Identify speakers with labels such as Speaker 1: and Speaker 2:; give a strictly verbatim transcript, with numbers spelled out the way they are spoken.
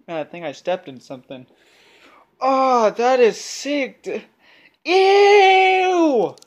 Speaker 1: Man, I think I stepped in something. Oh, that is sick. Ew!